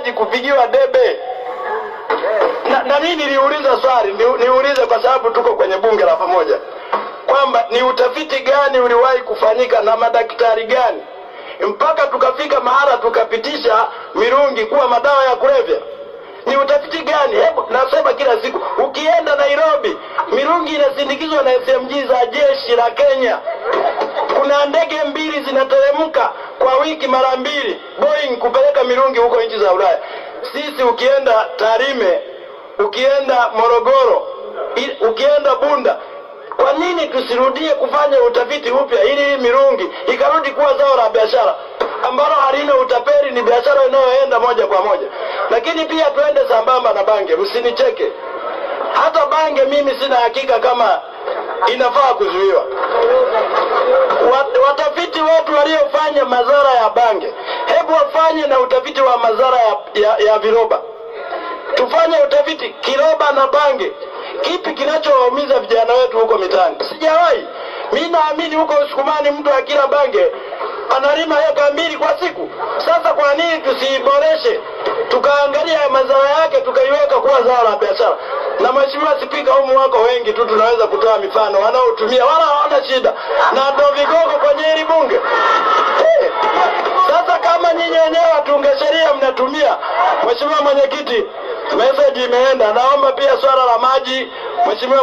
inahitaji kupigiwa debe. Na mimi niliuliza swali, niulize kwa sababu tuko kwenye bunge la pamoja, kwamba ni utafiti gani uliwahi kufanyika na madaktari gani mpaka tukafika mahala tukapitisha mirungi kuwa madawa ya kulevya? Ni utafiti gani? Hebu nasema kila siku ukienda Nairobi, mirungi inasindikizwa na SMG za jeshi la Kenya. Kuna ndege 2 zinateremka kwa wiki mara 2 Boeing kupeleka mirungi huko nchi za Ulaya. Sisi ukienda Tarime, ukienda Morogoro, ukienda Bunda, kwa nini tusirudie kufanya utafiti upya ili mirungi ikarudi kuwa zao la biashara ambalo halina utapeli, ni biashara inayoenda moja kwa moja? Lakini pia tuende sambamba na bange, msinicheke. Hata bange mimi sina hakika kama inafaa kuzuiwa. Watafiti wetu waliofanya madhara ya bange, hebu wafanye na utafiti wa madhara ya viroba. Tufanye utafiti kiroba na bange, kipi kinachowaumiza vijana wetu huko mitaani? Sijawahi. Mimi naamini huko Usukumani mtu akila bange analima eka 2 kwa siku. Sasa kwa nini tusiboreshe, tukaangalia madhara yake, tukaiweka kuwa zao la biashara? Na Mheshimiwa Spika, humu wako wengi tu tunaweza kutoa mifano wanaotumia wala hawana shida, na ndio vigogo kwenye hili bunge. Sasa kama nyinyi wenyewe watunga sheria mnatumia, Mheshimiwa Mwenyekiti, message imeenda. Naomba pia swala la maji, Mheshimiwa